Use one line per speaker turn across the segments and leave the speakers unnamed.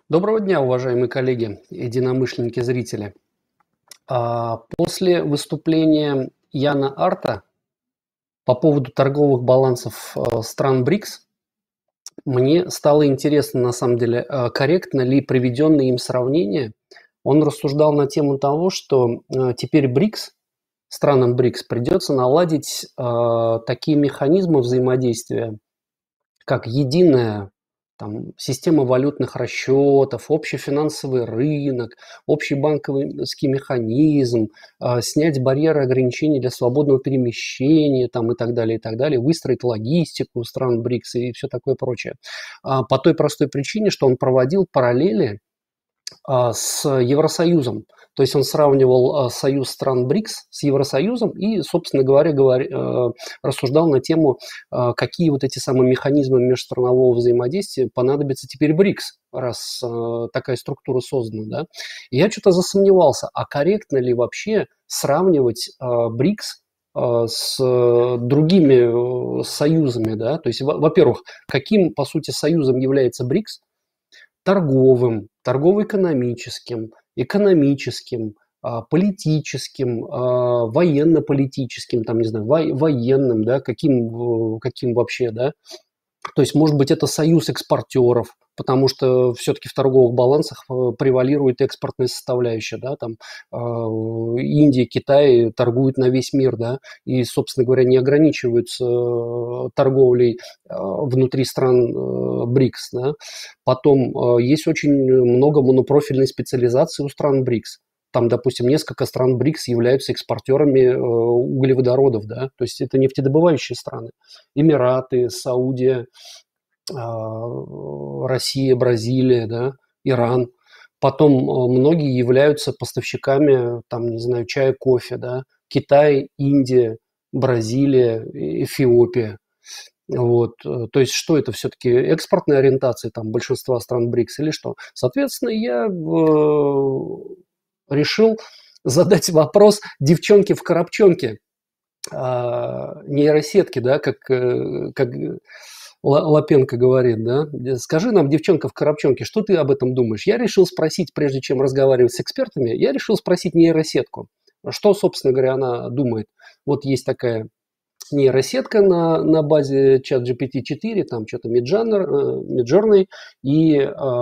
Доброго дня, уважаемые коллеги, единомышленники, зрители. После выступления Яна Арта по поводу торговых балансов стран БРИКС мне стало интересно, на самом деле, корректно ли приведенное им сравнение. Он рассуждал на тему того, что теперь БРИКС, странам БРИКС придется наладить такие механизмы взаимодействия, как единая система валютных расчетов, общий финансовый рынок, общий банковский механизм, снять барьеры ограничений для свободного перемещения и так далее, выстроить логистику у стран БРИКС и все такое прочее. По той простой причине, что он проводил параллели с Евросоюзом. То есть он сравнивал союз стран БРИКС с Евросоюзом и, собственно говоря, рассуждал на тему, какие вот эти самые механизмы межстранового взаимодействия понадобятся теперь БРИКС, раз такая структура создана. Да? И я что-то засомневался, а корректно ли вообще сравнивать БРИКС с другими союзами, да, то есть, во-первых, каким, по сути, союзом является БРИКС? Торговым, торгово-экономическим, экономическим, политическим, военно-политическим, там, не знаю, военным, да, каким вообще, да. То есть, может быть, это союз экспортеров, потому что все-таки в торговых балансах превалирует экспортная составляющая, да, там Индия, Китай торгуют на весь мир, да, и, собственно говоря, не ограничиваются торговлей внутри стран БРИКС, да. Потом есть очень много монопрофильной специализации у стран БРИКС. Там, допустим, несколько стран БРИКС являются экспортерами углеводородов, да, то есть это нефтедобывающие страны. Эмираты, Саудия, Россия, Бразилия, да, Иран. Потом многие являются поставщиками, там, не знаю, чая, кофе, да, Китай, Индия, Бразилия, Эфиопия. Вот. То есть что это все-таки экспортная ориентация там большинства стран БРИКС или что? Соответственно, я решил задать вопрос девчонке в коробчонке, нейросетки, да, как Лапенко говорит, да. Скажи нам, девчонка в коробчонке, что ты об этом думаешь? Я решил спросить, прежде чем разговаривать с экспертами, я решил спросить нейросетку, что, собственно говоря, она думает. Вот есть такая нейросетка на базе ChatGPT-4, там что-то Midjourney и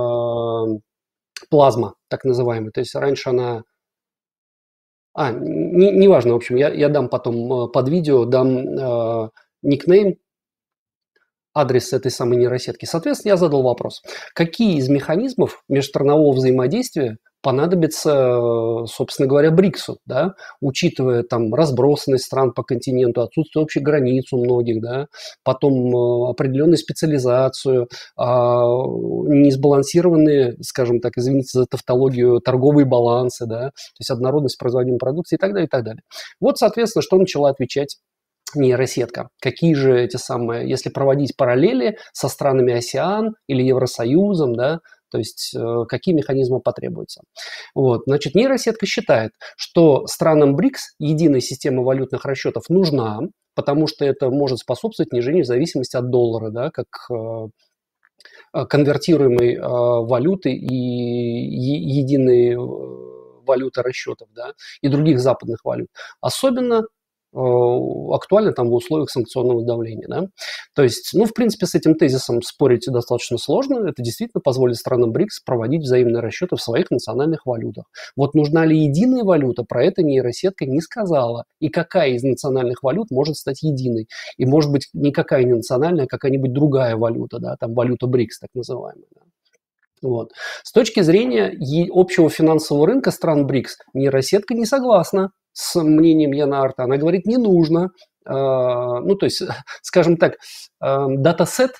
Plasma, так называемый. То есть раньше она неважно, в общем, я дам потом под видео, дам никнейм, адрес этой самой нейросетки. Соответственно, я задал вопрос, какие из механизмов межстранового взаимодействия понадобится, собственно говоря, БРИКСу, да, учитывая там разбросанность стран по континенту, отсутствие общих границ у многих, да, потом определенную специализацию, несбалансированные, скажем так, извините за тавтологию, торговые балансы, да, то есть однородность производимой продукции и так далее, и так далее. Вот, соответственно, что начала отвечать нейросетка. Какие же эти самые, если проводить параллели со странами АСЕАН или Евросоюзом, да, то есть какие механизмы потребуются. Вот. Значит, нейросетка считает, что странам БРИКС единая система валютных расчетов нужна, потому что это может способствовать снижению зависимости от доллара, да, как конвертируемой валюты и единой валюты расчетов, да, и других западных валют. Особенно актуально там в условиях санкционного давления. Да? То есть, ну, в принципе, с этим тезисом спорить достаточно сложно. Это действительно позволит странам БРИКС проводить взаимные расчеты в своих национальных валютах. Вот нужна ли единая валюта, про это нейросетка не сказала. И какая из национальных валют может стать единой? И, может быть, никакая не национальная, а какая-нибудь другая валюта, да, там валюта БРИКС, так называемая. Да? Вот. С точки зрения общего финансового рынка стран БРИКС, нейросетка не согласна с мнением Яна Арта. Она говорит, не нужно. Ну, то есть, скажем так, датасет,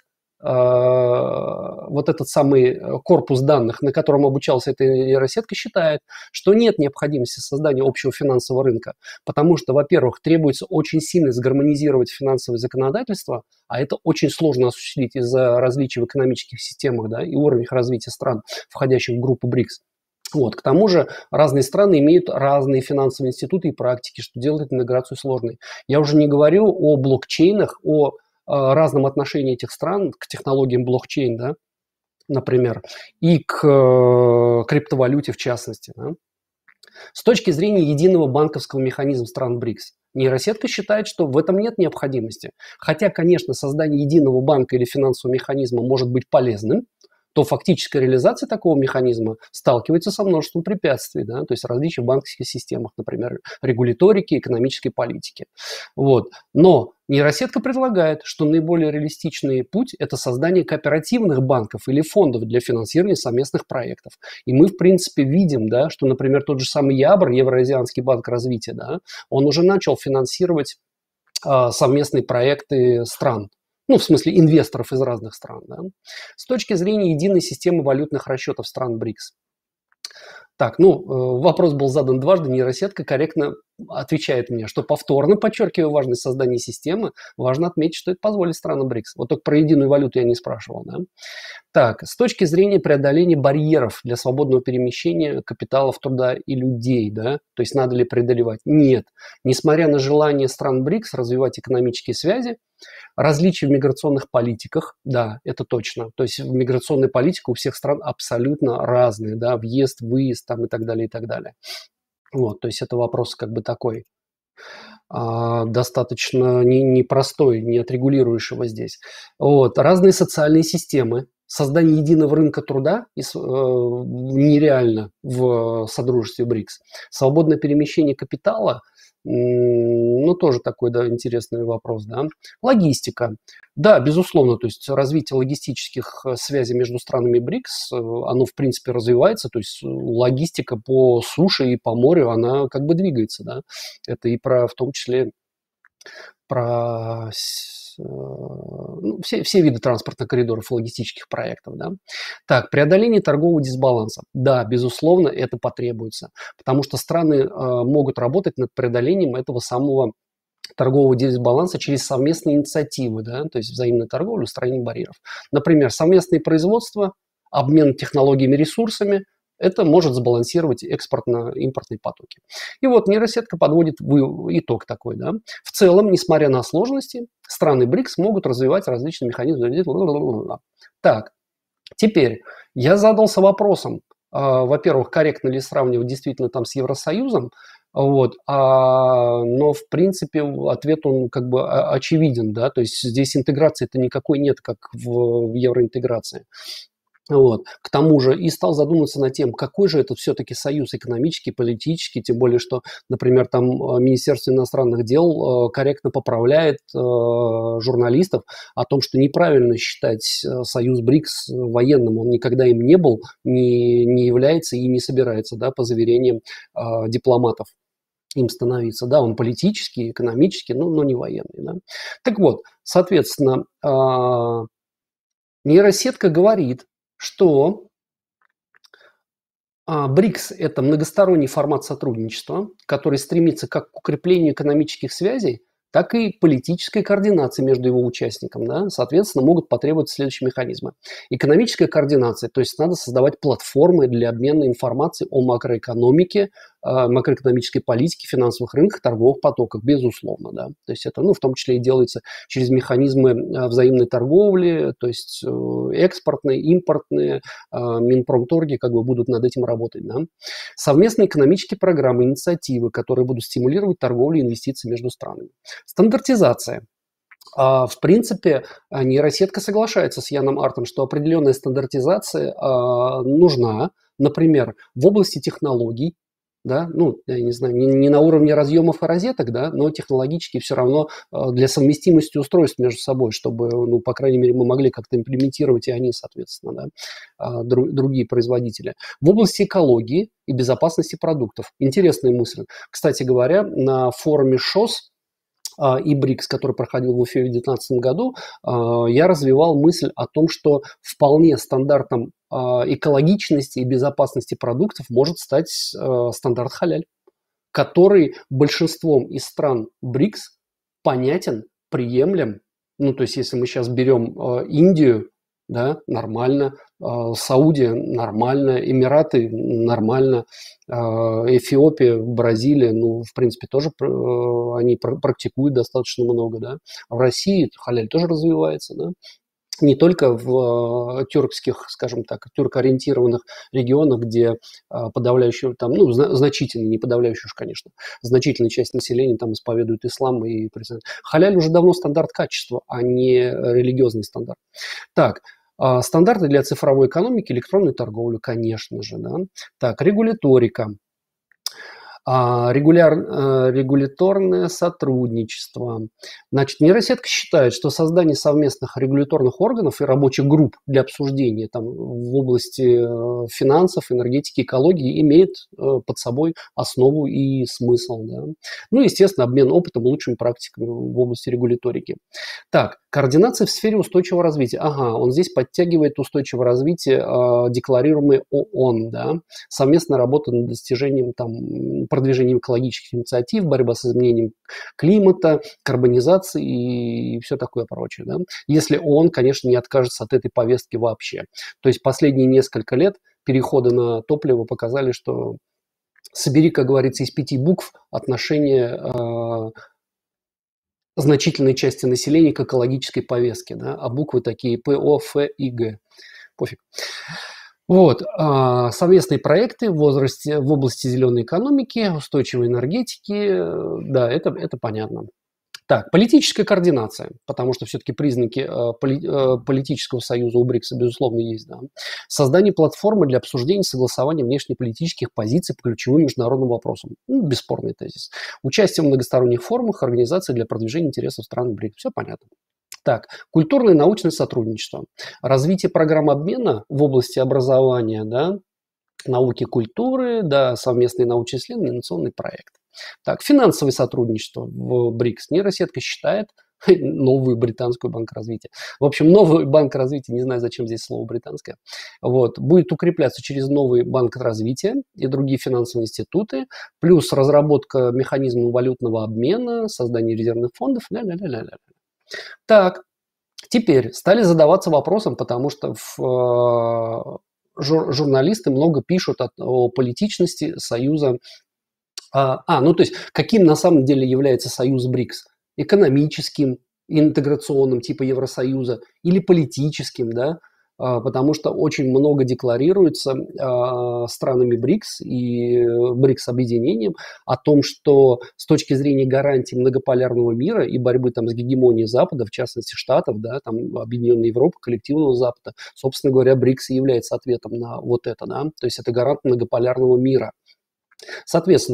вот этот самый корпус данных, на котором обучалась эта нейросетка, считает, что нет необходимости создания общего финансового рынка, потому что, во-первых, требуется очень сильно сгармонизировать финансовое законодательство, а это очень сложно осуществить из-за различий в экономических системах, да, и уровнях развития стран, входящих в группу БРИКС. Вот. К тому же разные страны имеют разные финансовые институты и практики, что делает интеграцию сложной. Я уже не говорю о блокчейнах, о разном отношении этих стран к технологиям блокчейн, да, например, и к криптовалюте в частности. Да. С точки зрения единого банковского механизма стран БРИКС, нейросетка считает, что в этом нет необходимости. Хотя, конечно, создание единого банка или финансового механизма может быть полезным, то фактическая реализация такого механизма сталкивается со множеством препятствий, да, то есть различий в банковских системах, например, регуляторики, экономической политики. Вот. Но нейросетка предлагает, что наиболее реалистичный путь – это создание кооперативных банков или фондов для финансирования совместных проектов. И мы, в принципе, видим, да, что, например, тот же самый ЯБР, Евразианский банк развития, да, он уже начал финансировать совместные проекты стран. Ну, в смысле, инвесторов из разных стран. Да? С точки зрения единой системы валютных расчетов стран БРИКС. Так, вопрос был задан дважды, нейросетка корректно отвечает мне, что повторно, подчеркивая важность создания системы, важно отметить, что это позволит странам БРИКС. Вот только про единую валюту я не спрашивал. Да? Так, с точки зрения преодоления барьеров для свободного перемещения капиталов, труда и людей, да, то есть надо ли преодолевать? Нет. Несмотря на желание стран БРИКС развивать экономические связи, различия в миграционных политиках, да, это точно. То есть миграционная политика у всех стран абсолютно разная, да, въезд, выезд там и так далее, и так далее. Вот, то есть это вопрос как бы такой достаточно непростой, не отрегулируешь его здесь. Вот, разные социальные системы. Создание единого рынка труда нереально в содружестве БРИКС. Свободное перемещение капитала, тоже такой, да, интересный вопрос, да. Логистика. Да, безусловно, то есть развитие логистических связей между странами БРИКС, оно, в принципе, развивается, то есть логистика по суше и по морю, она как бы двигается, да. Это и в том числе про все виды транспортных коридоров и логистических проектов. Да? Так, преодоление торгового дисбаланса. Да, безусловно, это потребуется, потому что страны могут работать над преодолением этого самого торгового дисбаланса через совместные инициативы, да? То есть взаимную торговлю, устранение барьеров. Например, совместное производство, обмен технологиями, ресурсами, это может сбалансировать экспортно-импортные потоки. И вот нейросетка подводит итог такой. Да? В целом, несмотря на сложности, страны БРИКС могут развивать различные механизмы. Так, теперь я задался вопросом, во-первых, корректно ли сравнивать действительно там с Евросоюзом, вот, но в принципе ответ он как бы очевиден, да, то есть здесь интеграции-то никакой нет, как в евроинтеграции. Вот. К тому же и стал задумываться над тем, какой же это все-таки союз экономический, политический, тем более, что, например, там Министерство иностранных дел корректно поправляет журналистов о том, что неправильно считать союз БРИКС военным, он никогда им не был, не является и не собирается, да, по заверениям дипломатов им становиться. Да, он политический, экономический, но не военный. Да. Так вот, соответственно, нейросетка говорит, что БРИКС – это многосторонний формат сотрудничества, который стремится как к укреплению экономических связей, так и политической координации между его участниками. Да? Соответственно, могут потребоваться следующие механизмы. Экономическая координация, то есть надо создавать платформы для обмена информацией о макроэкономике, макроэкономической политике, финансовых рынках, торговых потоках, безусловно. Да? То есть это в том числе и делается через механизмы взаимной торговли, то есть экспортные, импортные, Минпромторги как бы будут над этим работать. Да? Совместные экономические программы, инициативы, которые будут стимулировать торговлю и инвестиции между странами. Стандартизация. В принципе, нейросетка соглашается с Яном Артом, что определенная стандартизация нужна, например, в области технологий, да, я не знаю, не на уровне разъемов и розеток, да, но технологически все равно для совместимости устройств между собой, чтобы, по крайней мере, мы могли как-то имплементировать и они, соответственно, да, другие производители. В области экологии и безопасности продуктов. Интересная мысль. Кстати говоря, на форуме ШОС и БРИКС, который проходил в Уфе в 2019 году, я развивал мысль о том, что вполне стандартом экологичности и безопасности продуктов может стать стандарт халяль, который большинством из стран БРИКС понятен, приемлем. То есть если мы сейчас берем Индию, да, нормально, Саудия нормально, Эмираты нормально, Эфиопия, Бразилия, в принципе, тоже они практикуют достаточно много, да. В России халяль тоже развивается, да. не только в тюркских, скажем так, тюркоориентированных регионах, где подавляющую, там, ну, значительно, не подавляющую уж, конечно, значительная часть населения там исповедует ислам и признает. Халяль уже давно стандарт качества, а не религиозный стандарт. Так, стандарты для цифровой экономики, электронной торговли, конечно же, да. Так, регуляторика. Регуляторное сотрудничество. Значит, нейросетка считает, что создание совместных регуляторных органов и рабочих групп для обсуждения там, в области финансов, энергетики, экологии имеет под собой основу и смысл. Да? Ну, естественно, обмен опытом, лучшими практиками в области регуляторики. Так, координация в сфере устойчивого развития. Ага, он здесь подтягивает устойчивое развитие, декларируемое ООН, да? Совместная работа над достижением там, продвижением экологических инициатив, борьба с изменением климата, карбонизации и все такое прочее. Да? Если ООН, конечно, не откажется от этой повестки вообще. То есть последние несколько лет перехода на топливо показали, что собери, как говорится, из 5 букв отношение значительной части населения к экологической повестке. Да? А буквы такие П, О, Ф и Г. Пофиг. Вот, совместные проекты в области зеленой экономики, устойчивой энергетики, да, это понятно. Так, политическая координация, потому что все-таки признаки политического союза у БРИКСа, безусловно, есть. Да. Создание платформы для обсуждения и согласования внешнеполитических позиций по ключевым международным вопросам. Ну, бесспорный тезис. Участие в многосторонних форумах, организации для продвижения интересов стран БРИКС. Все понятно. Так, культурное и научное сотрудничество. Развитие программ обмена в области образования, да, науки, культуры, да, совместные научные исследования, инновационный проект. Так, финансовое сотрудничество в БРИКС. Нейросетка считает новую британскую банк развития. В общем, новый банк развития, не знаю, зачем здесь слово британское, вот, будет укрепляться через новый банк развития и другие финансовые институты, плюс разработка механизма валютного обмена, создание резервных фондов, ля-ля-ля-ля-ля. Так, теперь стали задаваться вопросом, потому что журналисты много пишут о политичности союза. Ну то есть каким на самом деле является союз БРИКС? Экономическим, интеграционным типа Евросоюза или политическим, да? Потому что очень много декларируется странами БРИКС и БРИКС-объединением о том, что с точки зрения гарантий многополярного мира и борьбы там, с гегемонией Запада, в частности Штатов, да, там, Объединенной Европы, коллективного Запада, собственно говоря, БРИКС и является ответом на вот это. Да? То есть это гарант многополярного мира. Соответственно,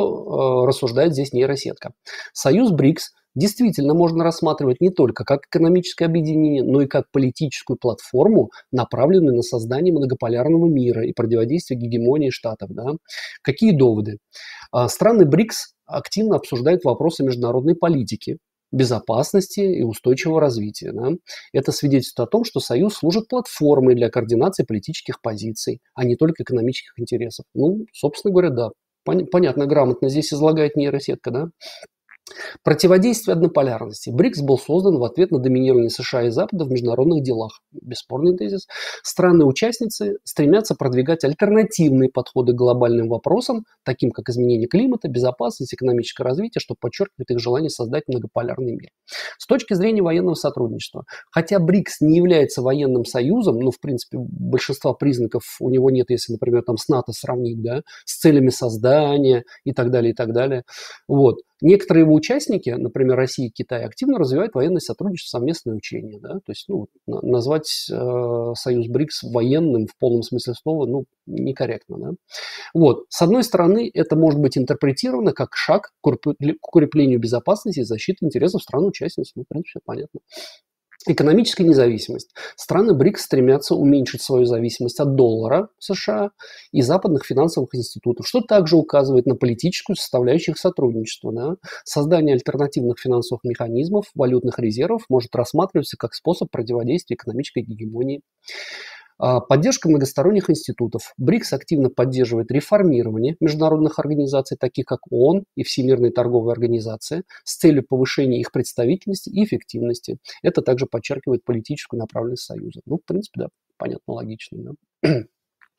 что рассуждает здесь нейросетка? Союз БРИКС действительно можно рассматривать не только как экономическое объединение, но и как политическую платформу, направленную на создание многополярного мира и противодействие гегемонии Штатов. Да? Какие доводы? Страны БРИКС активно обсуждают вопросы международной политики, безопасности и устойчивого развития. Да? Это свидетельствует о том, что Союз служит платформой для координации политических позиций, а не только экономических интересов. Ну, собственно говоря, да. Понятно, грамотно здесь излагает нейросетка, да? Противодействие однополярности. БРИКС был создан в ответ на доминирование США и Запада в международных делах. Бесспорный тезис. Страны-участницы стремятся продвигать альтернативные подходы к глобальным вопросам, таким как изменение климата, безопасность, экономическое развитие, что подчеркивает их желание создать многополярный мир. С точки зрения военного сотрудничества. Хотя БРИКС не является военным союзом, в принципе, большинства признаков у него нет, если, например, там с НАТО сравнить, да, с целями создания и так далее, и так далее. Вот. Некоторые его участники, например, Россия и Китай, активно развивают военное сотрудничество, совместные учения. Да? То есть назвать союз БРИКС военным в полном смысле слова некорректно. Да? Вот. С одной стороны, это может быть интерпретировано как шаг к укреплению безопасности и защиты интересов стран-участниц. В принципе, понятно. Экономическая независимость. Страны БРИКС стремятся уменьшить свою зависимость от доллара США и западных финансовых институтов, что также указывает на политическую составляющую их сотрудничества. Да? Создание альтернативных финансовых механизмов, валютных резервов может рассматриваться как способ противодействия экономической гегемонии. Поддержка многосторонних институтов. БРИКС активно поддерживает реформирование международных организаций, таких как ООН и Всемирная торговая организация, с целью повышения их представительности и эффективности. Это также подчеркивает политическую направленность Союза. В принципе, да, понятно, логично. Да?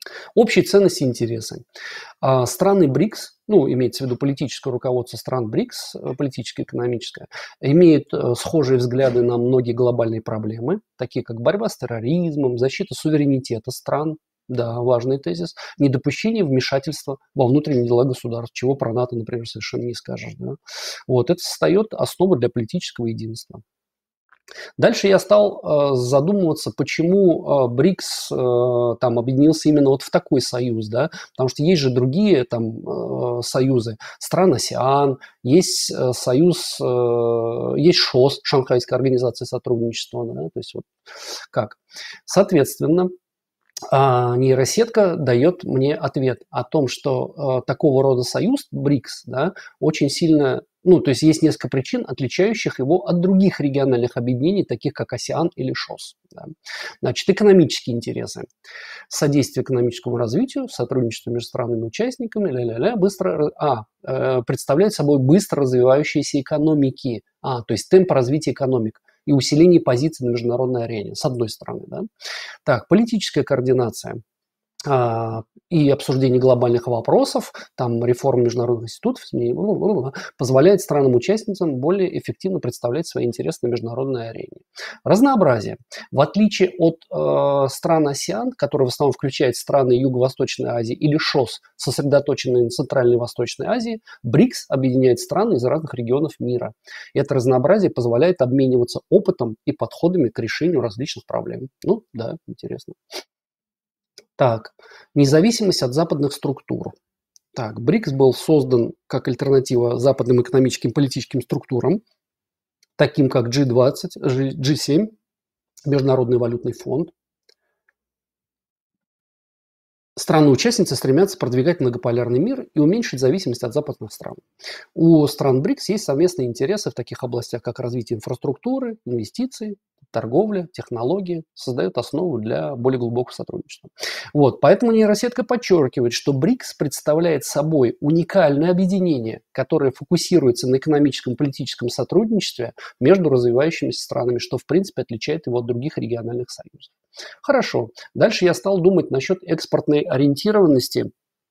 Общие ценности и интересы. Страны БРИКС, ну, имеется в виду политическое руководство стран БРИКС, политическое, экономическое, имеют схожие взгляды на многие глобальные проблемы, такие как борьба с терроризмом, защита суверенитета стран, да, важный тезис, недопущение вмешательства во внутренние дела государств, чего про НАТО, например, совершенно не скажешь. Да? Вот, это создает основу для политического единства. Дальше я стал задумываться, почему БРИКС там объединился именно вот в такой союз, да, потому что есть же другие там союзы, стран АСЕАН, есть союз, есть ШОС, Шанхайская организация сотрудничества, да, то есть вот как. Соответственно, нейросетка дает мне ответ о том, что такого рода союз БРИКС, да, очень сильно, ну, то есть есть несколько причин, отличающих его от других региональных объединений, таких как АСЕАН или ШОС. Да. Значит, экономические интересы. Содействие экономическому развитию, сотрудничество между странами-участниками, представляет собой быстро развивающиеся экономики, то есть темп развития экономик и усиление позиций на международной арене, с одной стороны. Да. Так, политическая координация и обсуждение глобальных вопросов, там реформа международных институтов, позволяет странам-участницам более эффективно представлять свои интересы на международной арене. Разнообразие. В отличие от стран АСЕАН, которые в основном включают страны Юго-Восточной Азии, или ШОС, сосредоточенные на Центральной и Восточной Азии, БРИКС объединяет страны из разных регионов мира. И это разнообразие позволяет обмениваться опытом и подходами к решению различных проблем. Ну, да, интересно. Так, независимость от западных структур. Так, БРИКС был создан как альтернатива западным экономическим и политическим структурам, таким как G20, G7, Международный валютный фонд. Страны-участницы стремятся продвигать многополярный мир и уменьшить зависимость от западных стран. У стран БРИКС есть совместные интересы в таких областях, как развитие инфраструктуры, инвестиций, торговля, технологии, создают основу для более глубокого сотрудничества. Вот, поэтому нейросетка подчеркивает, что БРИКС представляет собой уникальное объединение, которое фокусируется на экономическом и политическом сотрудничестве между развивающимися странами, что в принципе отличает его от других региональных союзов. Хорошо. Дальше я стал думать насчет экспортной ориентированности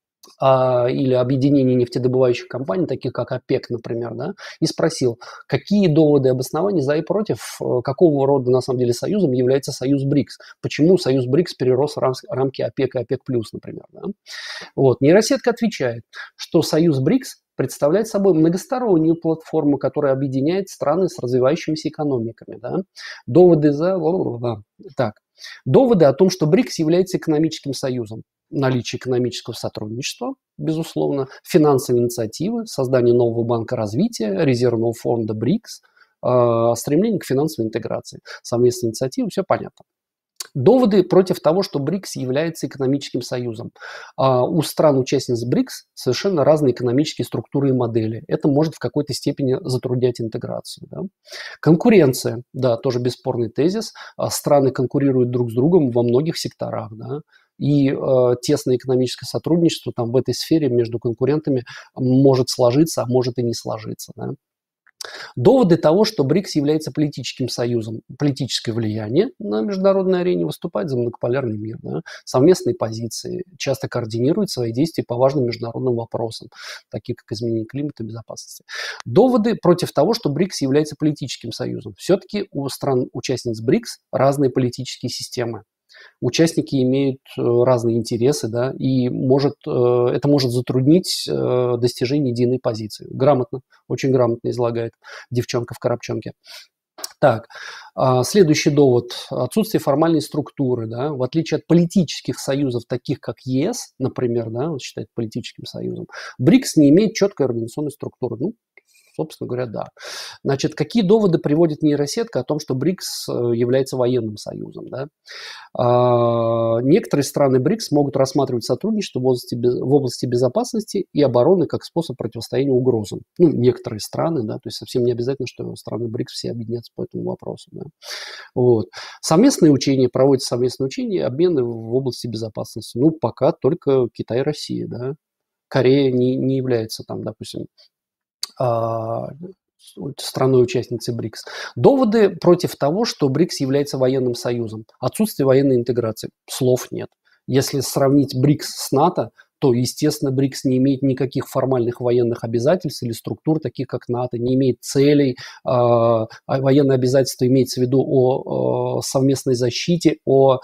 или объединения нефтедобывающих компаний, таких как ОПЕК, например, да, и спросил, какие доводы и обоснования за и против, какого рода на самом деле союзом является союз БРИКС, почему союз БРИКС перерос в рамки ОПЕК и ОПЕК+, например. Да. Вот. Нейросетка отвечает, что союз БРИКС представляет собой многостороннюю платформу, которая объединяет страны с развивающимися экономиками. Да. Доводы за... Так. Доводы о том, что БРИКС является экономическим союзом. Наличие экономического сотрудничества, безусловно, финансовые инициативы, создание нового банка развития, резервного фонда БРИКС, стремление к финансовой интеграции, совместные инициативы, все понятно. Доводы против того, что БРИКС является экономическим союзом. У стран-участниц БРИКС совершенно разные экономические структуры и модели. Это может в какой-то степени затруднять интеграцию. Да. Конкуренция, да, тоже бесспорный тезис. Страны конкурируют друг с другом во многих секторах. Да. И тесное экономическое сотрудничество там в этой сфере между конкурентами может сложиться, а может и не сложиться. Да. Доводы того, что БРИКС является политическим союзом, политическое влияние на международной арене, выступает за многополярный мир, да, совместные позиции, часто координирует свои действия по важным международным вопросам, такие как изменение климата и безопасности. Доводы против того, что БРИКС является политическим союзом. Все-таки у стран-участниц БРИКС разные политические системы. Участники имеют разные интересы, да, и это может затруднить достижение единой позиции. Грамотно, очень грамотно излагает девчонка в коробчонке. Так, следующий довод. Отсутствие формальной структуры. Да, в отличие от политических союзов, таких как ЕС, например, да, он считает политическим союзом, БРИКС не имеет четкой организационной структуры. Ну, собственно говоря, да. Значит, какие доводы приводит нейросетка о том, что БРИКС является военным союзом? Да? Некоторые страны БРИКС могут рассматривать сотрудничество в области безопасности и обороны как способ противостояния угрозам. Ну, некоторые страны, да, то есть совсем не обязательно, что страны БРИКС все объединятся по этому вопросу. Да? Вот. Совместные учения, проводятся совместные учения, обмены в области безопасности. Ну, пока только Китай и Россия, да. Корея не является там, допустим, страной-участницей БРИКС. Доводы против того, что БРИКС является военным союзом. Отсутствие военной интеграции. Слов нет. Если сравнить БРИКС с НАТО, то, естественно, БРИКС не имеет никаких формальных военных обязательств или структур, таких как НАТО, не имеет целей. Военные обязательства имеется в виду о совместной защите,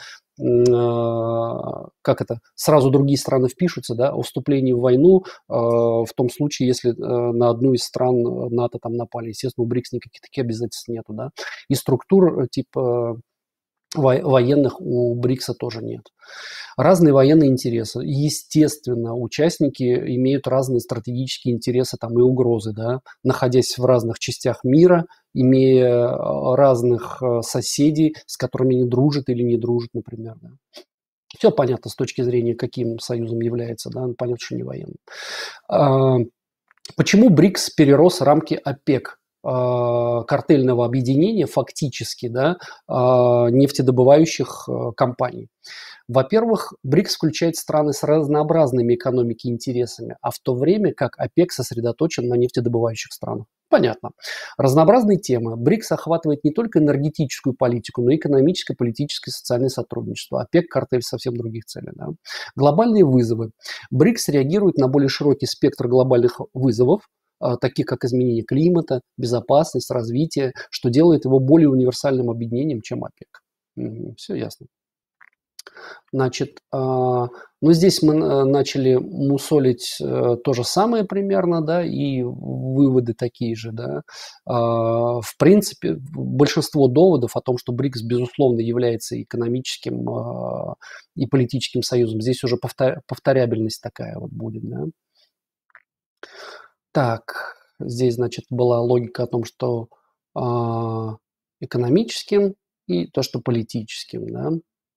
как это, сразу другие страны впишутся, да, о вступлении в войну в том случае, если на одну из стран НАТО там напали. Естественно, у БРИКС никаких таких обязательств нету, да. И структур типа военных у БРИКСа тоже нет. Разные военные интересы. Естественно, участники имеют разные стратегические интересы там, и угрозы, да, находясь в разных частях мира, имея разных соседей, с которыми они дружат или не дружат, например. Да. Все понятно с точки зрения, каким союзом является, да, понятно, что не военным. Почему БРИКС перерос рамки ОПЕК? Картельного объединения фактически, да, нефтедобывающих компаний. Во-первых, БРИКС включает страны с разнообразными экономикой и интересами, а в то время как ОПЕК сосредоточен на нефтедобывающих странах. Понятно. Разнообразные темы. БРИКС охватывает не только энергетическую политику, но и экономическое, политическое и социальное сотрудничество. ОПЕК – картель совсем других целей. Да. Глобальные вызовы. БРИКС реагирует на более широкий спектр глобальных вызовов, таких как изменение климата, безопасность, развитие, что делает его более универсальным объединением, чем ОПЕК. Все ясно. Значит, здесь мы начали мусолить то же самое примерно, да, и выводы такие же, да. В принципе, большинство доводов о том, что БРИКС, безусловно, является экономическим и политическим союзом, здесь уже повторябельность такая вот будет, да. Так, здесь, значит, была логика о том, что экономическим и то, что политическим, да.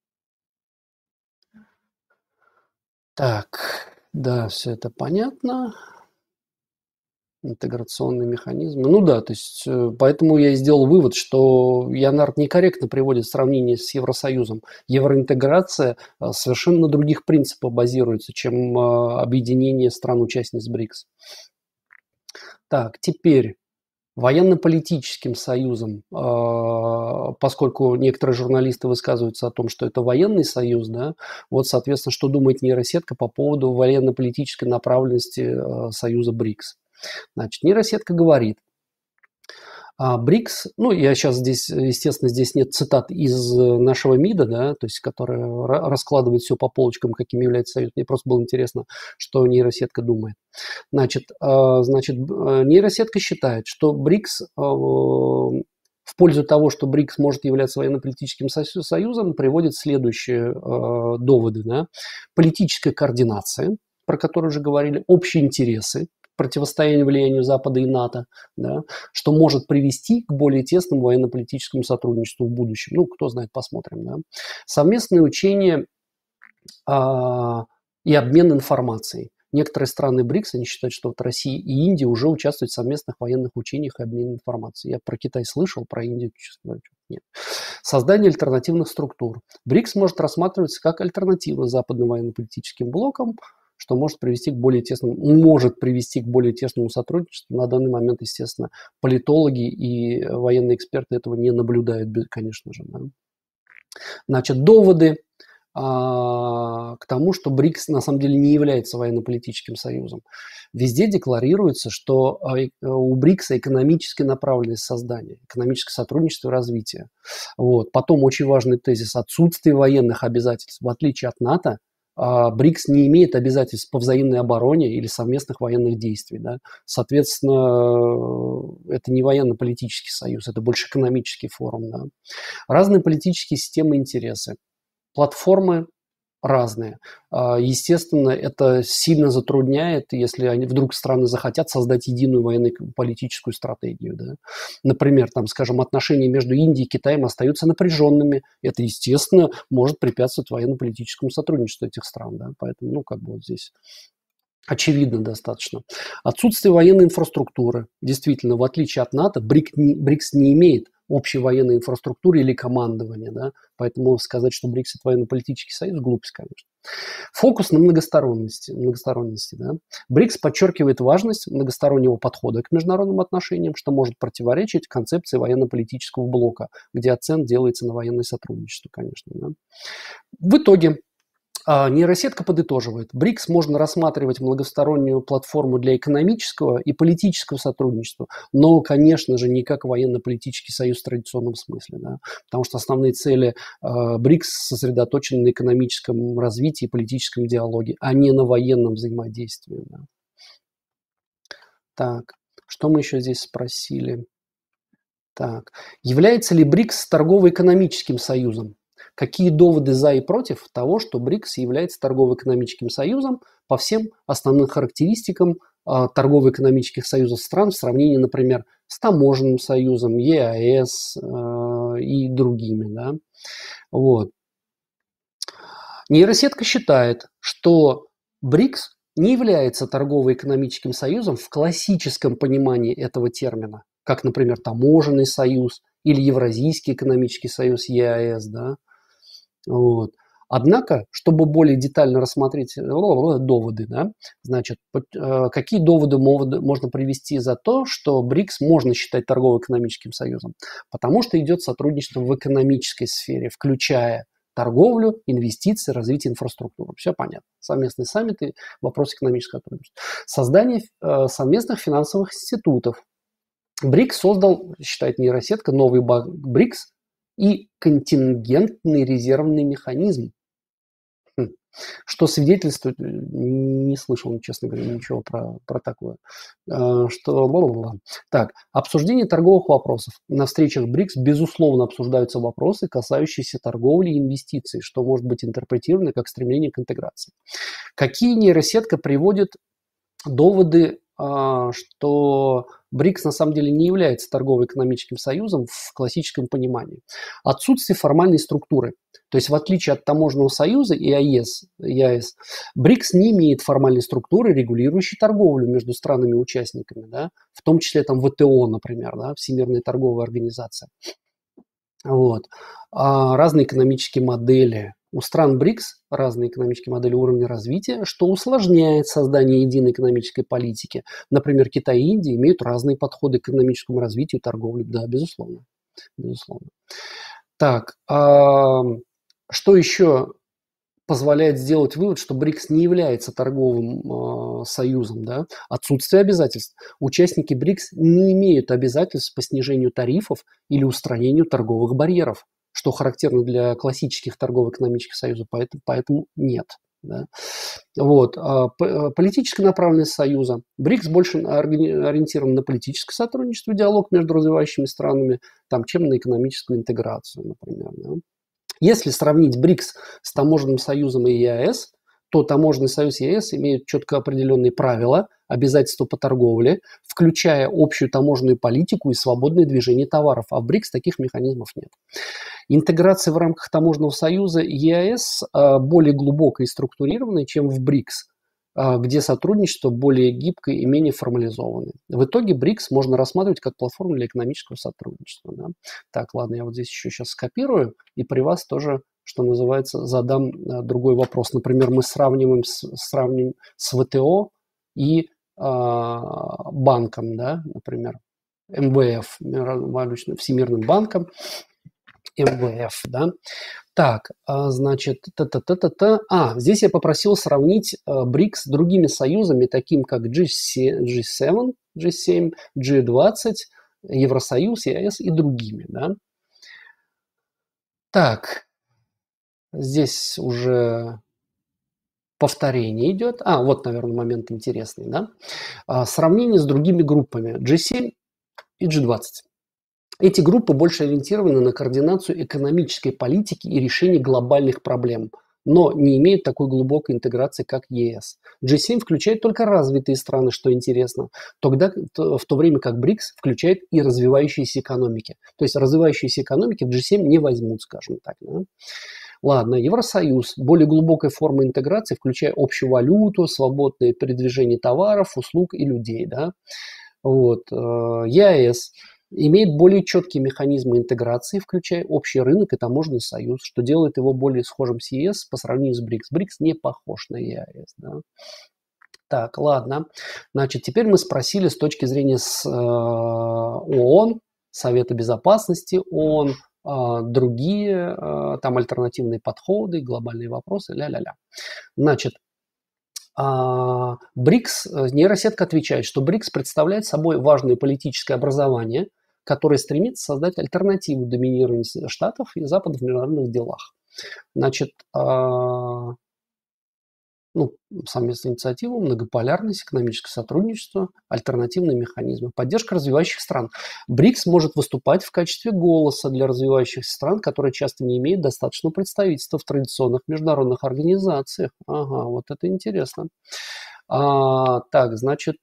Так, да, все это понятно. Интеграционные механизмы. Ну да, то есть поэтому я и сделал вывод, что Янард некорректно приводит сравнение с Евросоюзом. Евроинтеграция совершенно на других принципах базируется, чем объединение стран-участниц БРИКС. Так, теперь военно-политическим союзом, поскольку некоторые журналисты высказываются о том, что это военный союз, да, вот, соответственно, что думает нейросетка по поводу военно-политической направленности союза БРИКС. Значит, нейросетка говорит, БРИКС, я сейчас здесь, естественно, здесь нет цитат из нашего МИДа, да, то есть, которая раскладывает все по полочкам, каким является союз. Мне просто было интересно, что нейросетка думает. Значит, нейросетка считает, что БРИКС в пользу того, что БРИКС может являться военно-политическим союзом, приводит следующие доводы. Да. Политическая координация, про которую уже говорили, общие интересы, противостояние влиянию Запада и НАТО, да, что может привести к более тесному военно-политическому сотрудничеству в будущем. Ну, кто знает, посмотрим. Да. Совместные учения и обмен информацией. Некоторые страны БРИКС, они считают, что вот Россия и Индия уже участвуют в совместных военных учениях и обмене информацией. Я про Китай слышал, про Индию, честно говоря, нет. Создание альтернативных структур. БРИКС может рассматриваться как альтернатива западным военно-политическим блокам, что может привести к более тесному сотрудничеству. На данный момент, естественно, политологи и военные эксперты этого не наблюдают, конечно же. Да. Значит, доводы к тому, что БРИКС на самом деле не является военно-политическим союзом. Везде декларируется, что у БРИКСа экономическая направленность создания, экономическое сотрудничество и развитие. Вот. Потом очень важный тезис: отсутствие военных обязательств. В отличие от НАТО, БРИКС не имеет обязательств по взаимной обороне или совместных военных действий. Да? Соответственно, это не военно-политический союз, это больше экономический форум. Да? Разные политические системы и интересы. Платформы разные. Естественно, это сильно затрудняет, если они вдруг страны захотят создать единую военно-политическую стратегию. Да? Например, там, скажем, отношения между Индией и Китаем остаются напряженными. Это, естественно, может препятствовать военно-политическому сотрудничеству этих стран. Да? Поэтому, вот здесь очевидно достаточно. Отсутствие военной инфраструктуры. Действительно, в отличие от НАТО, БРИКС не имеет общей военной инфраструктуры или командования. Да? Поэтому сказать, что БРИКС – это военно-политический союз, глупость, конечно. Фокус на многосторонности. Да? БРИКС подчеркивает важность многостороннего подхода к международным отношениям, что может противоречить концепции военно-политического блока, где акцент делается на военное сотрудничество, конечно. Да? В итоге Нейросетка подытоживает. БРИКС можно рассматривать многостороннюю платформу для экономического и политического сотрудничества, но, конечно же, не как военно-политический союз в традиционном смысле, да, потому что основные цели БРИКС сосредоточены на экономическом развитии и политическом диалоге, а не на военном взаимодействии. Да. Так, что мы еще здесь спросили? Так, является ли БРИКС торгово-экономическим союзом? Какие доводы за и против того, что БРИКС является торгово-экономическим союзом по всем основным характеристикам торгово-экономических союзов стран в сравнении, например, с таможенным союзом, ЕАЭС и другими. Да? Вот. Нейросетка считает, что БРИКС не является торгово-экономическим союзом в классическом понимании этого термина, как, например, таможенный союз или Евразийский экономический союз ЕАЭС. Да? Вот. Однако, чтобы более детально рассмотреть доводы, да, значит, какие доводы можно привести за то, что БРИКС можно считать торгово-экономическим союзом? Потому что идет сотрудничество в экономической сфере, включая торговлю, инвестиции, развитие инфраструктуры. Все понятно. Совместные саммиты, вопрос экономического сотрудничества. Создание совместных финансовых институтов. БРИКС создал, считает нейросетка, новый БРИКС и контингентный резервный механизм. Что свидетельствует, не слышал, честно говоря, ничего про такое. Так, обсуждение торговых вопросов. На встречах БРИКС, безусловно, обсуждаются вопросы, касающиеся торговли и инвестиций, что может быть интерпретировано как стремление к интеграции. Какие нейросетка приводит доводы, что БРИКС на самом деле не является торгово-экономическим союзом в классическом понимании? Отсутствие формальной структуры. То есть в отличие от таможенного союза и ЕАЭС, БРИКС не имеет формальной структуры, регулирующей торговлю между странами-участниками, да? В том числе там ВТО, например, да? Всемирная торговая организация. Вот. Разные экономические модели. У стран БРИКС разные экономические модели уровня развития, что усложняет создание единой экономической политики. Например, Китай и Индия имеют разные подходы к экономическому развитию и торговле. Да, безусловно. Безусловно. Так, что еще позволяет сделать вывод, что БРИКС не является торговым союзом? Да? Отсутствие обязательств. Участники БРИКС не имеют обязательств по снижению тарифов или устранению торговых барьеров, что характерно для классических торгово-экономических союзов, поэтому нет. Да. Вот. Политическая направленность союза. БРИКС больше ориентирован на политическое сотрудничество, диалог между развивающими странами, чем на экономическую интеграцию, например. Да. Если сравнить БРИКС с таможенным союзом и ЕАЭС, то таможенный союз и ЕАЭС имеют четко определенные правила, обязательства по торговле, включая общую таможенную политику и свободное движение товаров, а в БРИКС таких механизмов нет. Интеграция в рамках таможенного союза и ЕАЭС более глубокая и структурированная, чем в БРИКС, где сотрудничество более гибкое и менее формализованное. В итоге БРИКС можно рассматривать как платформу для экономического сотрудничества. Да? Так, ладно, я вот здесь еще сейчас скопирую и при вас тоже, что называется, задам другой вопрос. Например, мы сравним с ВТО и банком, да, например, МВФ, Всемирным банком, МВФ, да. Так, значит, здесь я попросил сравнить БРИКС с другими союзами, таким как G7, G20, Евросоюз, ЕАЭС и другими, да. Так, здесь уже повторение идет. Вот, наверное, момент интересный, да. Сравнение с другими группами G7 и G20. Эти группы больше ориентированы на координацию экономической политики и решение глобальных проблем, но не имеют такой глубокой интеграции, как ЕС. G7 включает только развитые страны, что интересно, в то время как БРИКС включает и развивающиеся экономики. То есть развивающиеся экономики в G7 не возьмут, скажем так. Да? Ладно, Евросоюз, более глубокая форма интеграции, включая общую валюту, свободное передвижение товаров, услуг и людей. Да? Вот. ЕАЭС имеет более четкие механизмы интеграции, включая общий рынок и таможенный союз, что делает его более схожим с ЕС по сравнению с БРИКС. БРИКС не похож на ЕАЭС. Да? Так, ладно. Значит, теперь мы спросили с точки зрения ООН, Совета Безопасности ООН, другие там альтернативные подходы, глобальные вопросы, ля-ля-ля. Значит, БРИКС, нейросетка отвечает, что БРИКС представляет собой важное политическое образование, которое стремится создать альтернативу доминированию Штатов и Запада в международных делах. Значит, совместная инициатива, многополярность, экономическое сотрудничество, альтернативные механизмы, поддержка развивающих стран. БРИКС может выступать в качестве голоса для развивающихся стран, которые часто не имеют достаточного представительства в традиционных международных организациях. Ага, вот это интересно. Так, значит,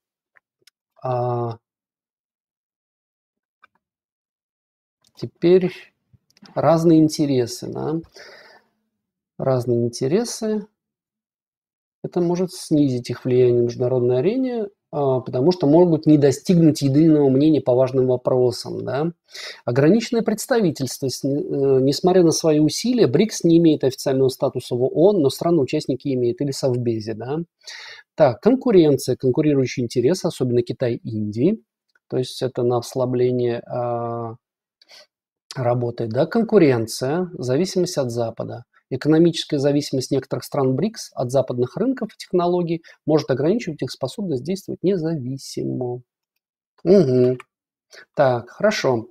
теперь разные интересы, да? Разные интересы. Это может снизить их влияние на международной арене, потому что могут не достигнуть единого мнения по важным вопросам. Да? Ограниченное представительство, несмотря на свои усилия, БРИКС не имеет официального статуса в ООН, но страны-участники имеют, или Совбезе. Да? Так, конкуренция, конкурирующие интересы, особенно Китай и Индии, то есть это на ослабление работает. Да? Конкуренция, зависимость от Запада. Экономическая зависимость некоторых стран БРИКС от западных рынков и технологий может ограничивать их способность действовать независимо. Угу. Так, хорошо.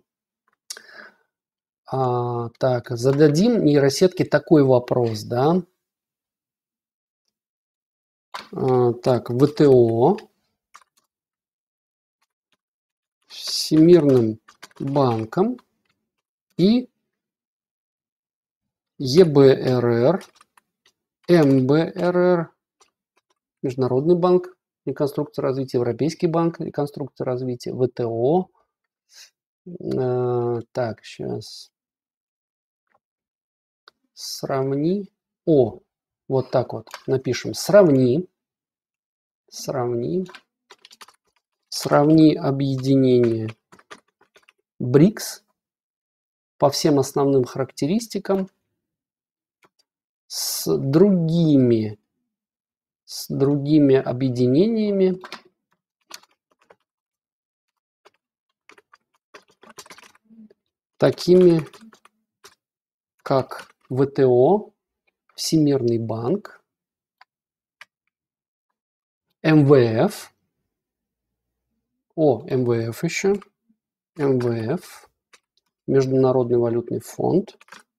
Так, зададим нейросетке такой вопрос, да? Так, ВТО, Всемирным банком и ЕБРР, МБРР, Международный банк реконструкции и развития, Европейский банк реконструкции и развития, ВТО. Так, сейчас. Сравни. Вот так вот напишем. Сравни объединение БРИКС по всем основным характеристикам с другими объединениями, такими как ВТО, Всемирный банк, МВФ, МВФ еще, МВФ, Международный валютный фонд.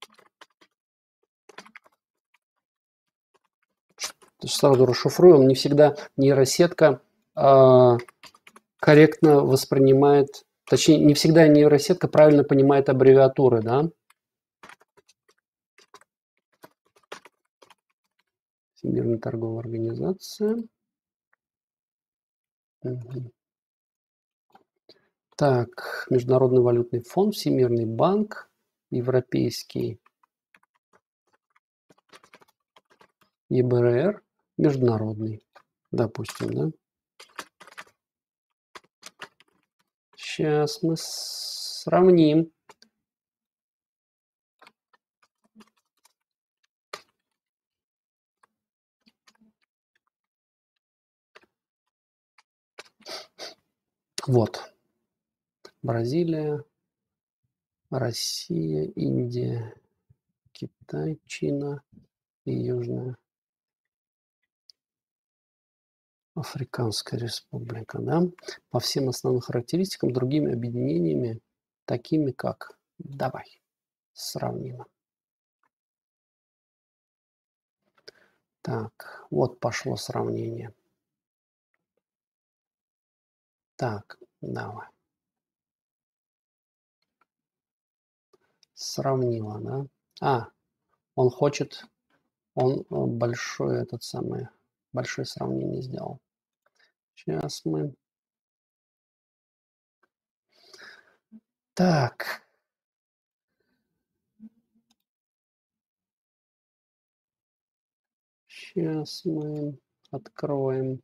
Сразу расшифруем, не всегда нейросетка корректно воспринимает, точнее, не всегда нейросетка правильно понимает аббревиатуры, да? Всемирная торговая организация. Угу. Так, Международный валютный фонд, Всемирный банк, Европейский, ЕБРР, Международный, допустим, да? Сейчас мы сравним. Вот. Бразилия, Россия, Индия, Китай, Чина и Южная Африканская республика, да, по всем основным характеристикам, другими объединениями, такими как, давай, сравним. Так, вот пошло сравнение. Так, давай. Сравнила, да? Он хочет, он большое сравнение сделал. Сейчас мы... Так. Сейчас мы откроем.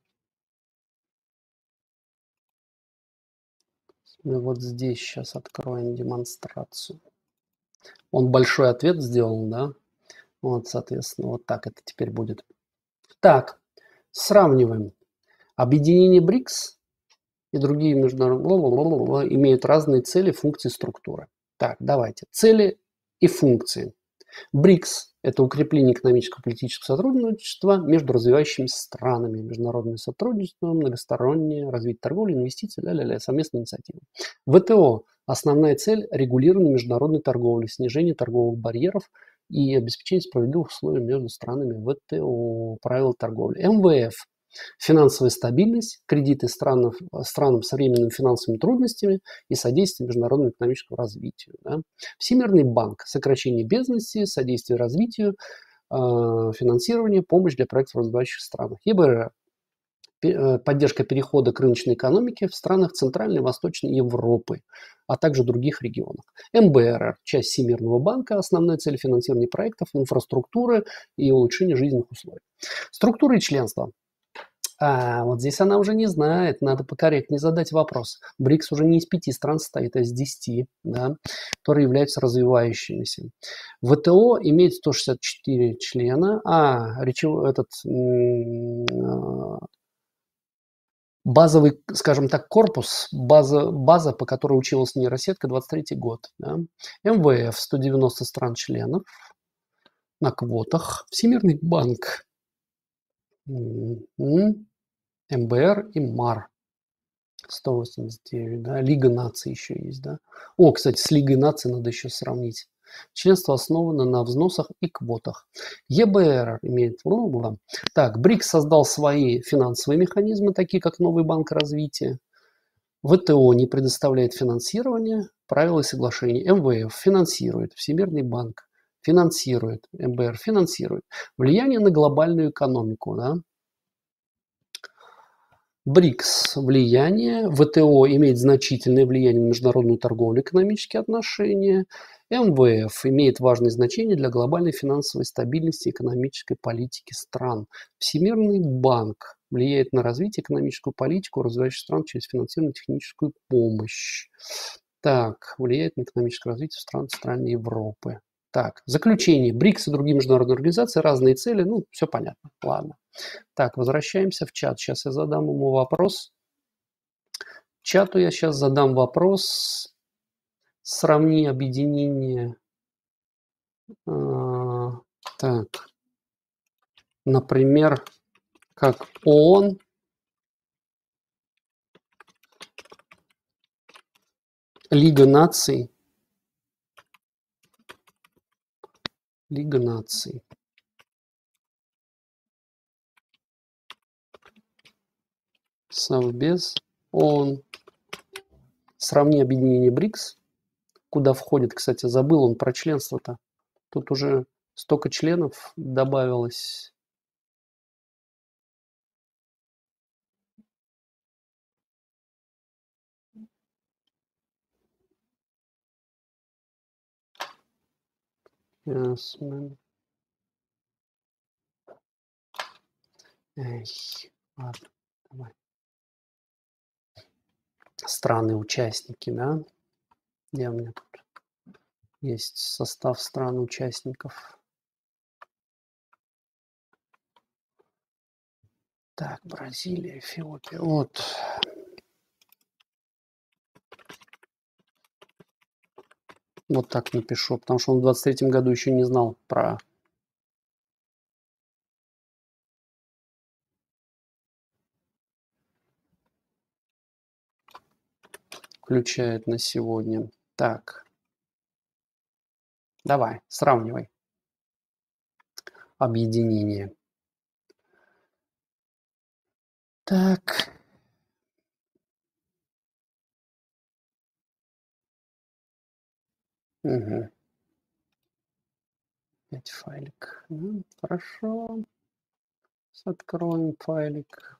Мы вот здесь сейчас откроем демонстрацию. Он большой ответ сделал, да? Вот, соответственно, вот так это теперь будет. Так, сравниваем. Объединение БРИКС и другие международные имеют разные цели, функции, структуры. Так, давайте. Цели и функции. БРИКС – это укрепление экономического и политического сотрудничества между развивающимися странами, международное сотрудничество, многостороннее, развитие торговли, инвестиций, совместные инициативы. ВТО – основная цель – регулирование международной торговли, снижение торговых барьеров и обеспечение справедливых условий между странами ВТО, правила торговли. МВФ – финансовая стабильность, кредиты странам с временными финансовыми трудностями и содействие международному экономическому развитию. Да. Всемирный банк – сокращение бедности, содействие развитию, финансирование, помощь для проектов в развивающихся странах. ЕБРР – поддержка перехода к рыночной экономике в странах Центральной и Восточной Европы, а также других регионах. МБРР – часть Всемирного банка, основная цель финансирования проектов, инфраструктуры и улучшения жизненных условий. Структура и членство. Вот здесь она уже не знает, надо покорректнее задать вопрос. БРИКС уже не из 5 стран состоит, а из 10, да, которые являются развивающимися. ВТО имеет 164 члена, базовый, скажем так, корпус, база, по которой училась нейросетка, 23 год. Да. МВФ 190 стран-членов на квотах. Всемирный банк. МБР и МАР 189, да, Лига наций еще есть, да. Кстати, с Лигой наций надо еще сравнить. Членство основано на взносах и квотах. ЕБР имеет... Так, БРИКС создал свои финансовые механизмы, такие как Новый банк развития. ВТО не предоставляет финансирование, правила и соглашения. МВФ финансирует, Всемирный банк финансирует, МБР финансирует. Влияние на глобальную экономику, да. БРИКС – влияние, ВТО имеет значительное влияние на международную торговлю и экономические отношения, МВФ имеет важное значение для глобальной финансовой стабильности и экономической политики стран. Всемирный банк влияет на развитие экономическую политику развивающихся стран через финансирование и техническую помощь. Так, влияет на экономическое развитие стран Центральной Европы. Так, заключение. БРИКС и другие международные организации, разные цели, все понятно, ладно. Так, возвращаемся в чат. Сейчас я задам ему вопрос. Чату я сейчас задам вопрос. Сравни объединение. Так, например, как ООН, Лига наций, Совбез, ООН. Сравни объединение БРИКС, куда входит, кстати, забыл он про членство-то. Тут уже столько членов добавилось. Yes, man. Ладно, давай. Страны-участники, да? Где у меня тут есть состав стран-участников? Так, Бразилия, Эфиопия. Вот. Вот так напишу, потому что он в 23-м году еще не знал про... Включает на сегодня. Так. Давай, сравнивай. Объединение. Так. Угу. Опять файлик. Хорошо. Откроем файлик.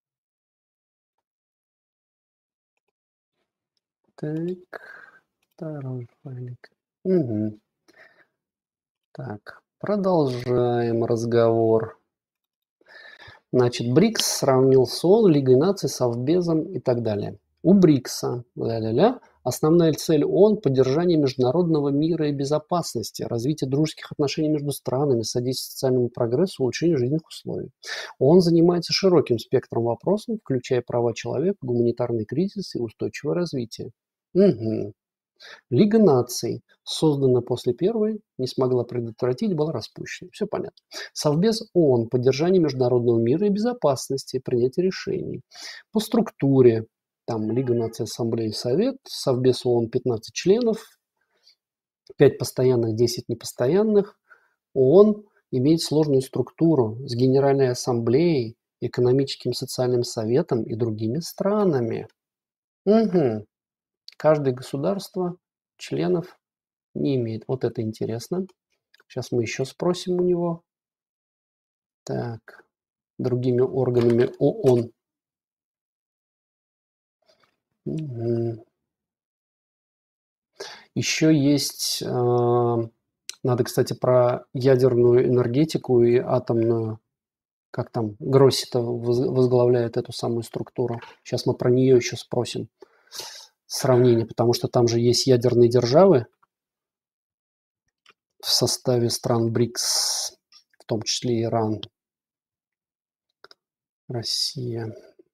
Так. Второй файлик. Угу. Так. Продолжаем разговор. Значит, БРИКС сравнил с ООН, Лигой наций, Совбезом и так далее. У БРИКСа основная цель ООН – поддержание международного мира и безопасности, развитие дружеских отношений между странами, содействие социальному прогрессу, улучшение жизненных условий. ООН занимается широким спектром вопросов, включая права человека, гуманитарный кризис и устойчивое развитие. Угу. Лига наций, создана после первой, не смогла предотвратить, была распущена. Все понятно. Совбез ООН, поддержание международного мира и безопасности, принятие решений. По структуре, там Лига наций, Ассамблея, Совет, Совбез ООН 15 членов, 5 постоянных, 10 непостоянных. ООН имеет сложную структуру с Генеральной Ассамблеей, Экономическим социальным советом и другими странами. Угу. Каждое государство членов не имеет. Вот это интересно. Сейчас мы еще спросим у него. Так, другими органами ООН. Угу. Еще есть, надо, кстати, про ядерную энергетику и атомную, как там, Гросси-то возглавляет эту самую структуру. Сейчас мы про нее еще спросим. Сравнение, потому что там же есть ядерные державы в составе стран БРИКС, в том числе Иран, Россия.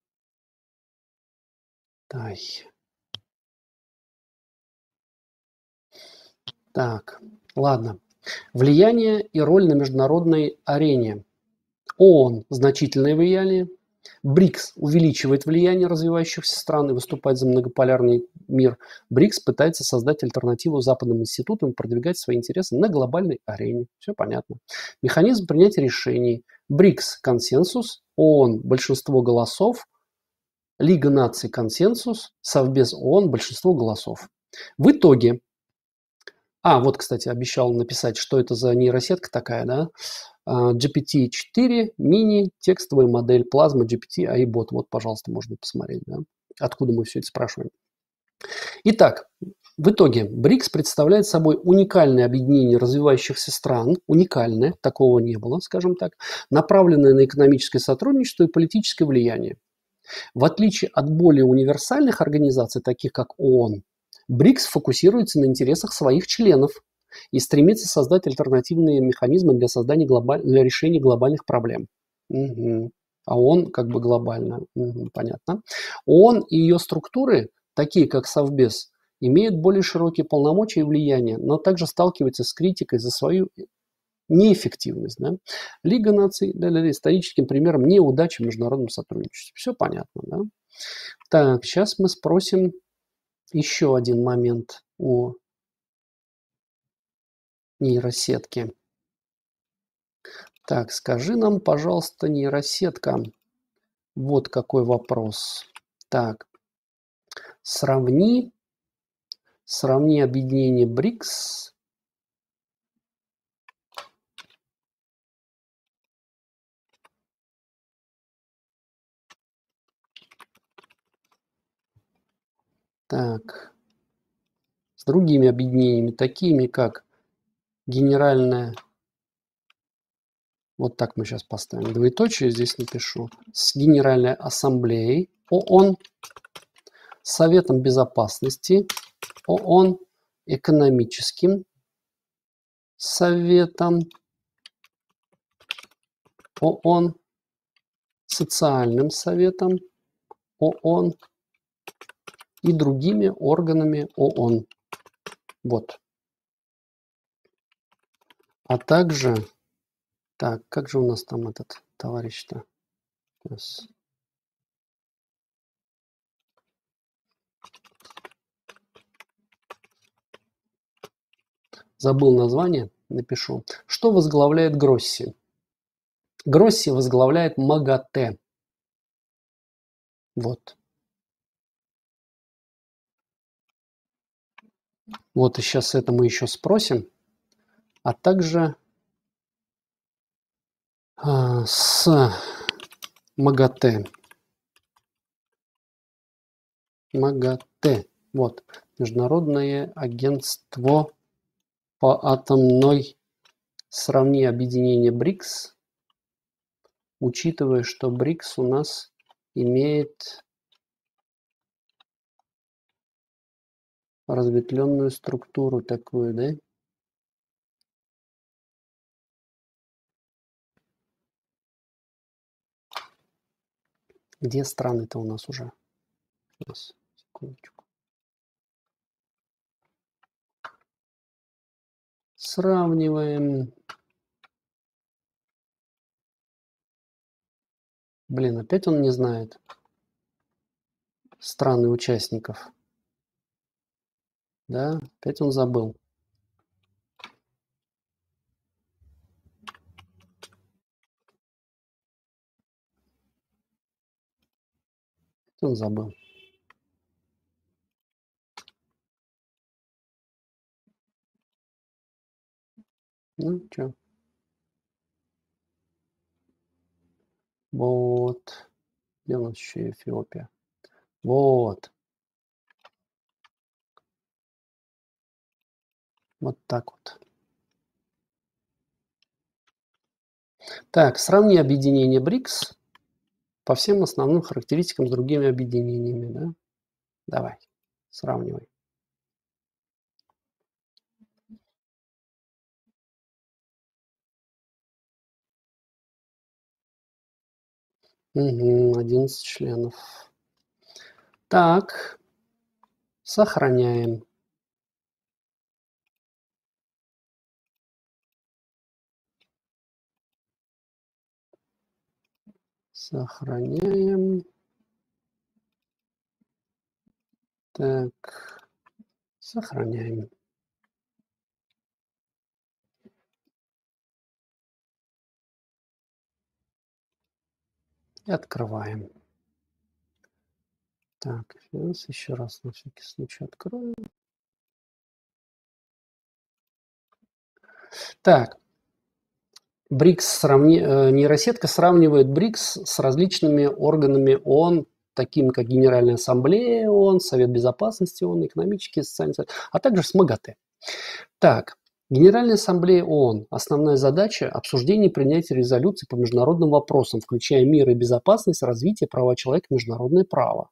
Тай. Так, ладно. Влияние и роль на международной арене. ООН – значительное влияние. БРИКС увеличивает влияние развивающихся стран и выступает за многополярный мир. БРИКС пытается создать альтернативу западным институтам и продвигать свои интересы на глобальной арене. Все понятно. Механизм принятия решений. БРИКС – консенсус, ООН – большинство голосов, Лига наций – консенсус, Совбез ООН – большинство голосов. В итоге, вот, кстати, обещал написать, что это за нейросетка такая, да? GPT-4 мини, текстовая модель Plasma GPT AI-бот. Вот, пожалуйста, можно посмотреть, да? Откуда мы все это спрашиваем. Итак, в итоге БРИКС представляет собой уникальное объединение развивающихся стран, уникальное, такого не было, скажем так, направленное на экономическое сотрудничество и политическое влияние. В отличие от более универсальных организаций, таких как ООН, БРИКС фокусируется на интересах своих членов и стремится создать альтернативные механизмы для решения глобальных проблем. Угу. А ООН как бы глобально, понятно. ООН и ее структуры, такие как Совбез, имеют более широкие полномочия и влияние, но также сталкиваются с критикой за свою неэффективность. Да? Лига наций историческим примером неудачи в международном сотрудничестве. Все понятно. Да? Так, сейчас мы спросим еще один момент у нейросетки. Так, скажи нам, пожалуйста, нейросетка, вот какой вопрос. Так, сравни объединение БРИКС . Так, с другими объединениями, такими как Генеральная, вот так мы сейчас поставим, двоеточие здесь напишу, с Генеральной Ассамблеей ООН, Советом Безопасности ООН, Экономическим Советом ООН, Социальным Советом ООН и другими органами ООН. Вот. А также, так, как же у нас там этот товарищ-то? Yes. Забыл название, напишу. Что возглавляет Гросси? Гросси возглавляет МАГАТЭ. Вот. Вот и сейчас это мы еще спросим. А также с МАГАТЭ. МАГАТЭ. Вот. Международное агентство по атомной. Сравни объединение БРИКС, учитывая, что БРИКС у нас имеет разветвленную структуру такую, да? Где страны-то у нас уже? Сейчас, секундочку. Сравниваем. Блин, опять он не знает страны участников. Да, опять он забыл. Опять он забыл. Ну, чё. Вот. Где у нас еще Эфиопия? Вот. Вот так вот. Так, сравни объединение БРИКС по всем основным характеристикам с другими объединениями, да? Давай, сравнивай. Угу, 11 членов. Так, сохраняем. Сохраняем. Так, сохраняем. И открываем. Так, сейчас еще раз на всякий случай открою. Так, нейросетка сравнивает БРИКС с различными органами ООН, такими как Генеральная Ассамблея ООН, Совет Безопасности ООН, Экономический и социальный совет, а также с МАГАТЭ. Так, Генеральная Ассамблея ООН. Основная задача – обсуждение и принятие резолюций по международным вопросам, включая мир и безопасность, развитие, права человека, международное право.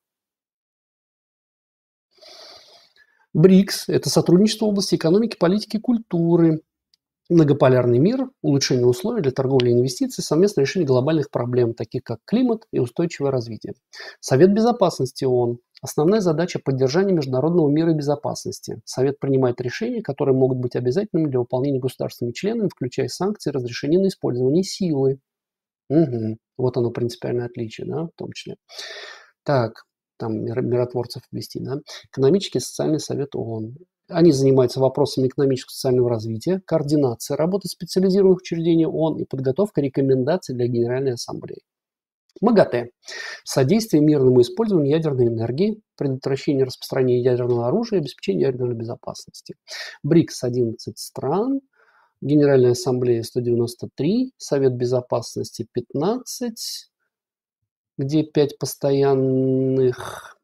БРИКС – это сотрудничество в области экономики, политики, культуры, многополярный мир, улучшение условий для торговли и инвестиций, совместное решение глобальных проблем, таких как климат и устойчивое развитие. Совет Безопасности ООН. Основная задача – поддержание международного мира и безопасности. Совет принимает решения, которые могут быть обязательными для выполнения государственными членами, включая санкции, разрешения на использование силы. Угу. Вот оно принципиальное отличие, да, в том числе. Так, там миротворцев ввести, да. Экономический и социальный совет ООН. Они занимаются вопросами экономического и социального развития, координацией работы специализированных учреждений ООН и подготовкой рекомендаций для Генеральной Ассамблеи. МАГАТЭ. Содействие мирному использованию ядерной энергии, предотвращение распространения ядерного оружия и обеспечение ядерной безопасности. БРИКС 11 стран, Генеральная Ассамблея 193, Совет Безопасности 15, где 5 постоянных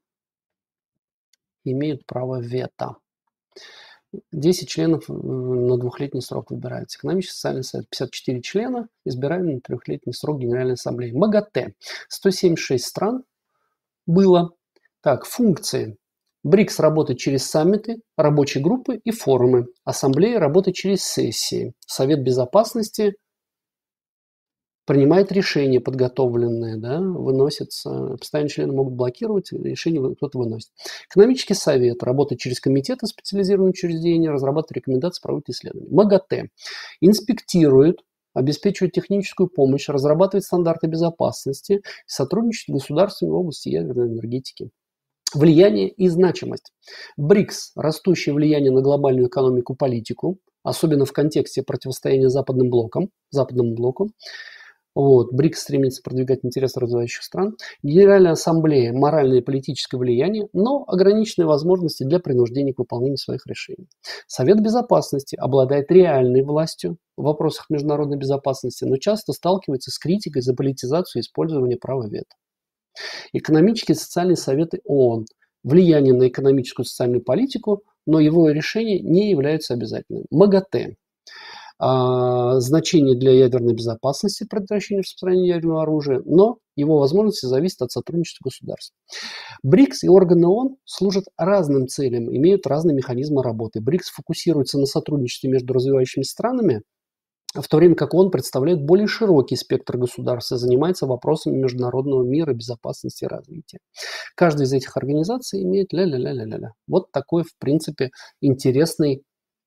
имеют право вето. 10 членов на двухлетний срок выбираются. Экономический и социальный совет 54 члена, избираемый на трехлетний срок Генеральной Ассамблеи. МАГАТЭ 176 стран было. Так, функции. БРИКС работает через саммиты, рабочие группы и форумы. Ассамблея работает через сессии. Совет Безопасности принимает решения подготовленные, да, выносятся, постоянные члены могут блокировать, решение кто-то выносит. Экономический совет работает через комитеты специализированных учреждений, разрабатывает рекомендации, проводит исследования. МАГАТЭ инспектирует, обеспечивает техническую помощь, разрабатывает стандарты безопасности, сотрудничает с государствами в области ядерной энергетики. Влияние и значимость. БРИКС – растущее влияние на глобальную экономику и политику, особенно в контексте противостояния западному блоку. Вот. БРИКС стремится продвигать интересы развивающих стран. Генеральная Ассамблея – моральное и политическое влияние, но ограниченные возможности для принуждения к выполнению своих решений. Совет Безопасности обладает реальной властью в вопросах международной безопасности, но часто сталкивается с критикой за политизацию и использование права вето. Экономические и социальные советы ООН. Влияние на экономическую и социальную политику, но его решения не являются обязательными. МАГАТЭ. Значение для ядерной безопасности, предотвращения распространения ядерного оружия, но его возможности зависят от сотрудничества государств. БРИКС и органы ООН служат разным целям, имеют разные механизмы работы. БРИКС фокусируется на сотрудничестве между развивающимися странами, в то время как ООН представляет более широкий спектр государств и занимается вопросами международного мира, безопасности и развития. Каждая из этих организаций имеет ля-ля-ля-ля-ля. Вот такой, в принципе, интересный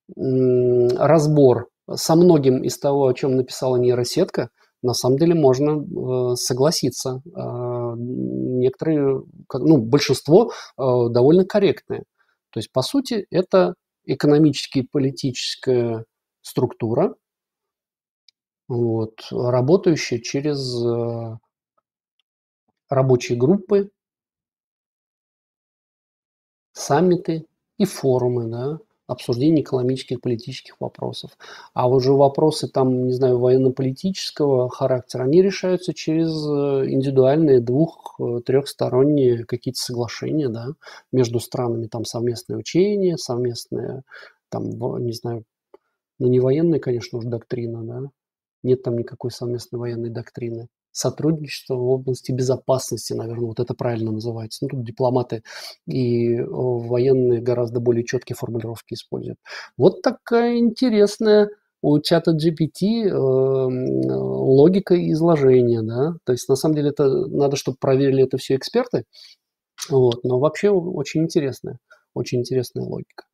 разбор со многим из того, о чем написала нейросетка, на самом деле можно согласиться. Некоторые, ну, большинство довольно корректные. То есть, по сути, это экономически политическая структура, вот, работающая через рабочие группы, саммиты и форумы, да, обсуждение экономических и политических вопросов. А уже вопросы там, не знаю, военно-политического характера, они решаются через индивидуальные трехсторонние какие-то соглашения, да, между странами, там совместные учения, совместные, там, не знаю, ну не военная, конечно, уже доктрина, да, нет там никакой совместной военной доктрины. Сотрудничество в области безопасности, наверное, вот это правильно называется. Ну, тут дипломаты и военные гораздо более четкие формулировки используют. Вот такая интересная у чата GPT логика изложения, да. То есть, на самом деле, это надо, чтобы проверили это все эксперты. Вот, но вообще очень интересная логика.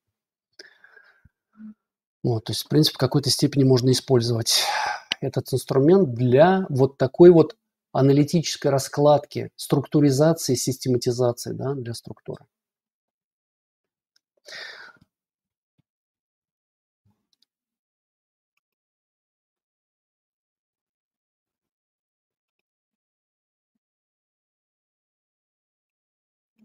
Вот, то есть, в принципе, в какой-то степени можно использовать этот инструмент для вот такой вот аналитической раскладки, структуризации, систематизации, да, для структуры.